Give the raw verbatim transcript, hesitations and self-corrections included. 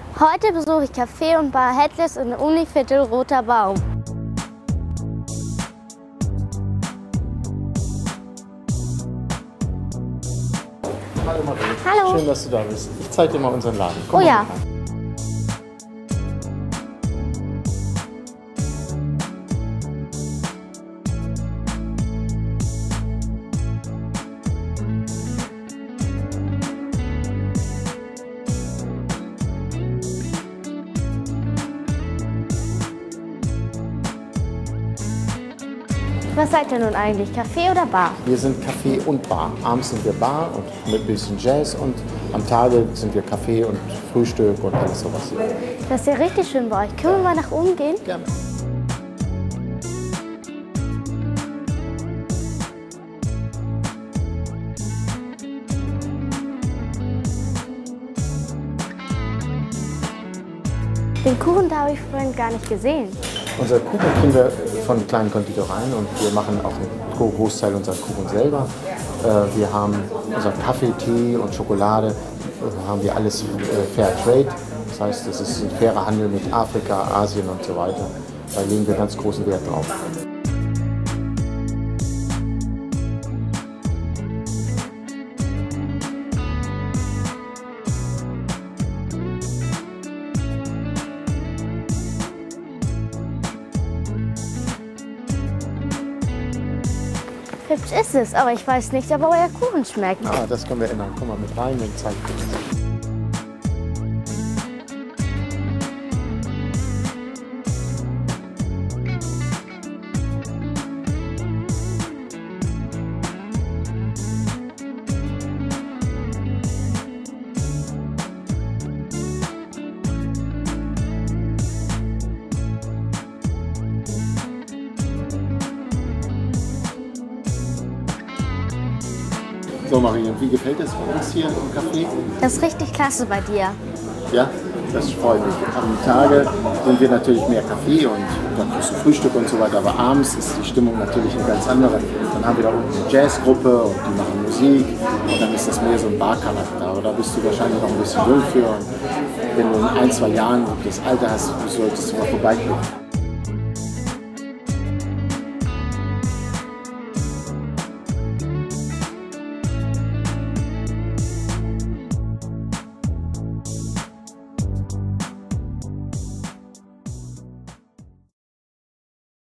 Heute besuche ich Café und Bar Headless in Univiertel Roter Baum. Hallo Marie. Hallo. Schön, dass du da bist. Ich zeige dir mal unseren Laden. Komm Oh mal ja. rein. Was seid ihr nun eigentlich, Café oder Bar? Wir sind Café und Bar. Abends sind wir Bar und mit ein bisschen Jazz und am Tage sind wir Café und Frühstück und alles sowas. Das ist ja richtig schön bei euch. Können wir mal nach oben gehen? Gerne. Den Kuchen da habe ich vorhin gar nicht gesehen. Unser Kuchen kriegen wir von kleinen Konditoreien und wir machen auch einen Großteil unserer Kuchen selber. Äh, Wir haben unseren Kaffee, Tee und Schokolade, äh, haben wir alles äh, Fair Trade. Das heißt, es ist ein fairer Handel mit Afrika, Asien und so weiter. Da legen wir ganz großen Wert drauf. Hübsch ist es, aber ich weiß nicht, ob euer Kuchen schmeckt. Ah, das können wir ändern. Komm mal mit rein und zeig dir das. So Marie, wie gefällt es bei uns hier im Café? Das ist richtig klasse bei dir. Ja, das freut mich. Am Tage sind wir natürlich mehr Kaffee und dann kriegst du Frühstück und so weiter, aber abends ist die Stimmung natürlich eine ganz andere. Dann haben wir da unten eine Jazzgruppe und die machen Musik und dann ist das mehr so ein Barcharakter. Aber da bist du wahrscheinlich noch ein bisschen jung für und wenn du in ein, zwei Jahren das Alter hast, solltest du mal vorbeikommen.